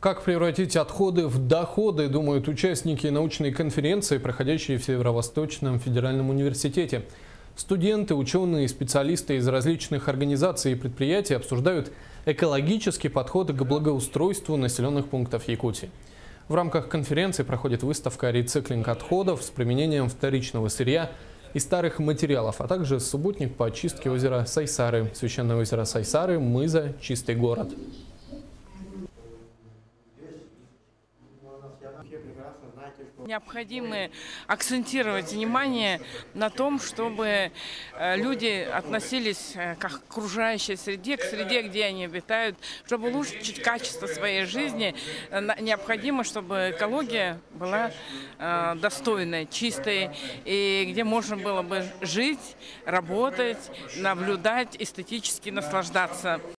Как превратить отходы в доходы, думают участники научной конференции, проходящей в Северо-Восточном федеральном университете. Студенты, ученые и специалисты из различных организаций и предприятий обсуждают экологический подход к благоустройству населенных пунктов Якутии. В рамках конференции проходит выставка «Рециклинг отходов» с применением вторичного сырья и старых материалов, а также субботник по очистке озера Сайсары, священное озеро Сайсары, мыза «Чистый город». Необходимо акцентировать внимание на том, чтобы люди относились к окружающей среде, к среде, где они обитают, чтобы улучшить качество своей жизни. Необходимо, чтобы экология была достойной, чистой, и где можно было бы жить, работать, наблюдать, эстетически наслаждаться.